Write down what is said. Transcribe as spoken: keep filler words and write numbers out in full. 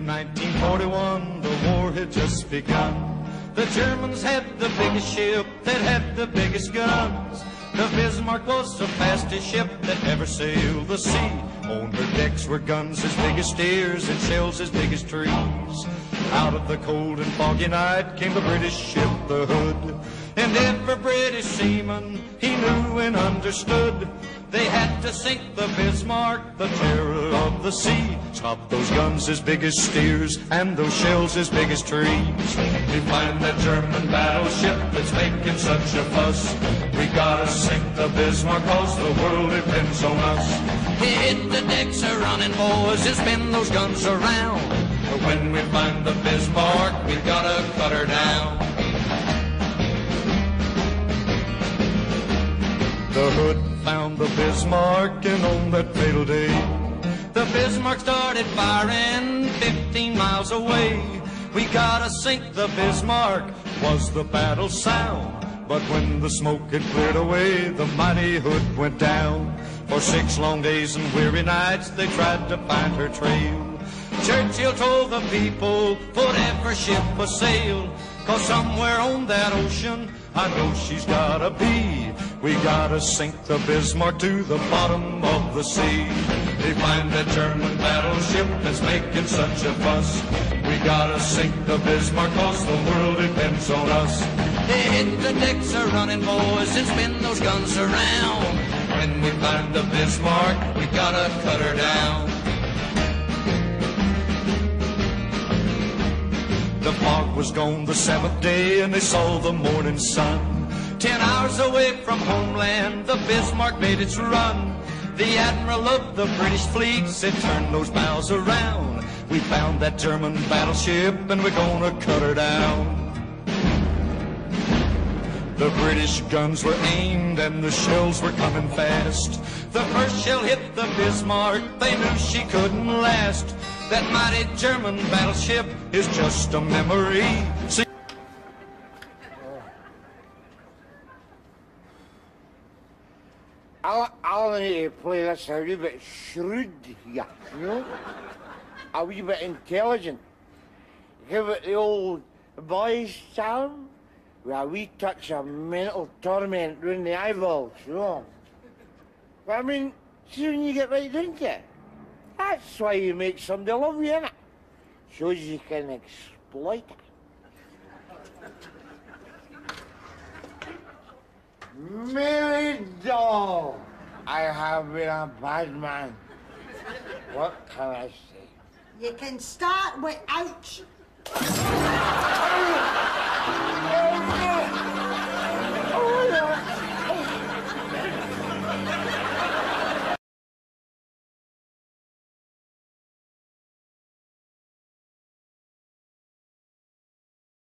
nineteen forty-one, the war had just begun. The Germans had the biggest ship that had the biggest guns. The Bismarck was the fastest ship that ever sailed the sea. On her decks were guns as big as steers and shells as big as trees. Out of the cold and foggy night came the British ship, the Hood. And every British seaman, he knew and understood, they had to sink the Bismarck, the terror of the sea. Stop those guns as big as steers and those shells as big as trees. We find that German battleship that's making such a fuss. We gotta sink the Bismarck cause the world depends on us. Hit the decks a running, boys, and spin those guns around. When we find the Bismarck, we gotta cut her down. The Hood found the Bismarck, and on that fatal day, the Bismarck started firing fifteen miles away. We gotta sink the Bismarck, was the battle sound. But when the smoke had cleared away, the mighty Hood went down. For six long days and weary nights, they tried to find her trail. Churchill told the people, put every ship a sail, cause somewhere on that ocean, I know she's gotta be. We gotta sink the Bismarck to the bottom of the sea. They find that German battleship that's making such a fuss. We gotta sink the Bismarck cause the world depends on us. They hit the decks a running, boys, and spin those guns around. When we find the Bismarck, we gotta cut her down. The fog was gone the seventh day, and they saw the morning sun. Ten hours away from homeland, the Bismarck made its run. The admiral of the British fleet said, turn those bows around. We found that German battleship, and we're gonna cut her down. The British guns were aimed, and the shells were coming fast. The first shell hit the Bismarck, they knew she couldn't last. That mighty German battleship is just a memory. See, I'll, I'll need to play this a wee bit shrewd here, you know? A wee bit intelligent. Give it the old boys' charm with a wee touch of mental torment round the eyeballs, you know? But I mean, see when you get right into it, that's why you make somebody love you, innit? Shows you can exploit it. Millie doll, I have been a bad man. What can I say? You can start with ouch.